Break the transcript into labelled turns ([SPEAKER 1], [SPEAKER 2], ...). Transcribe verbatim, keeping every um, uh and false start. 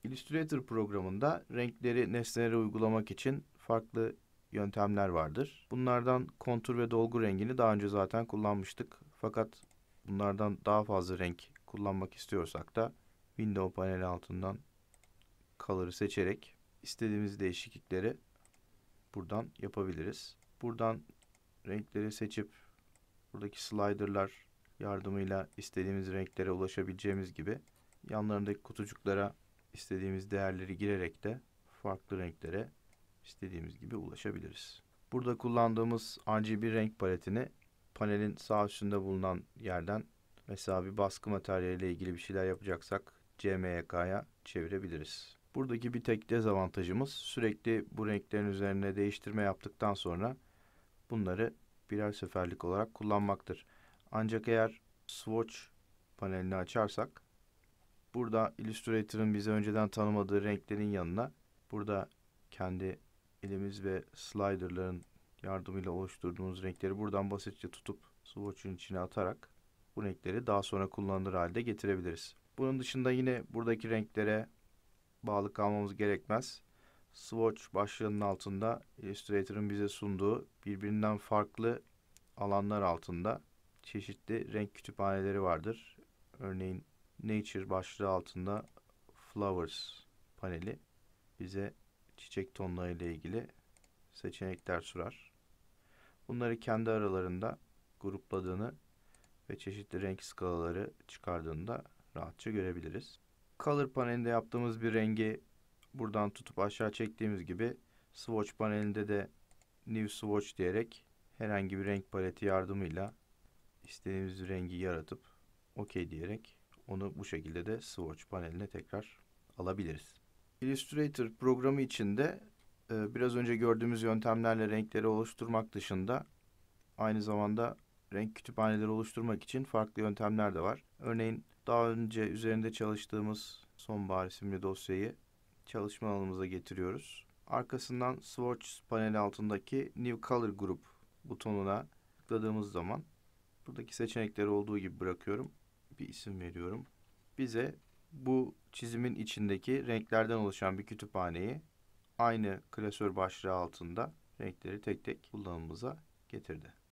[SPEAKER 1] Illustrator programında renkleri nesnelere uygulamak için farklı yöntemler vardır. Bunlardan kontur ve dolgu rengini daha önce zaten kullanmıştık. Fakat bunlardan daha fazla renk kullanmak istiyorsak da Window paneli altından Color'ı seçerek istediğimiz değişiklikleri buradan yapabiliriz. Buradan renkleri seçip buradaki slider'lar yardımıyla istediğimiz renklere ulaşabileceğimiz gibi yanlarındaki kutucuklara istediğimiz değerleri girerek de farklı renklere istediğimiz gibi ulaşabiliriz. Burada kullandığımız R G B renk paletini panelin sağ üstünde bulunan yerden mesela bir baskı materyaliyle ilgili bir şeyler yapacaksak C M Y K'ya çevirebiliriz. Buradaki bir tek dezavantajımız sürekli bu renklerin üzerine değiştirme yaptıktan sonra bunları birer seferlik olarak kullanmaktır. Ancak eğer swatch panelini açarsak burada Illustrator'ın bize önceden tanımadığı renklerin yanına burada kendi elimiz ve slider'ların yardımıyla oluşturduğumuz renkleri buradan basitçe tutup swatch'un içine atarak bu renkleri daha sonra kullanılır halde getirebiliriz. Bunun dışında yine buradaki renklere bağlı kalmamız gerekmez. Swatch başlığının altında Illustrator'ın bize sunduğu birbirinden farklı alanlar altında çeşitli renk kütüphaneleri vardır. Örneğin Nature başlığı altında Flowers paneli bize çiçek tonları ile ilgili seçenekler sunar. Bunları kendi aralarında grupladığını ve çeşitli renk skalaları çıkardığını da rahatça görebiliriz. Color panelinde yaptığımız bir rengi buradan tutup aşağı çektiğimiz gibi Swatch panelinde de New Swatch diyerek herhangi bir renk paleti yardımıyla istediğimiz rengi yaratıp OK diyerek onu bu şekilde de Swatch paneline tekrar alabiliriz. Illustrator programı içinde e, biraz önce gördüğümüz yöntemlerle renkleri oluşturmak dışında aynı zamanda renk kütüphaneleri oluşturmak için farklı yöntemler de var. Örneğin daha önce üzerinde çalıştığımız Sonbahar isimli dosyayı çalışma alanımıza getiriyoruz. Arkasından Swatch paneli altındaki New Color Group butonuna tıkladığımız zaman buradaki seçenekleri olduğu gibi bırakıyorum. Bir isim veriyorum. Bize bu çizimin içindeki renklerden oluşan bir kütüphaneyi aynı klasör başlığı altında renkleri tek tek kullanımımıza getirdi.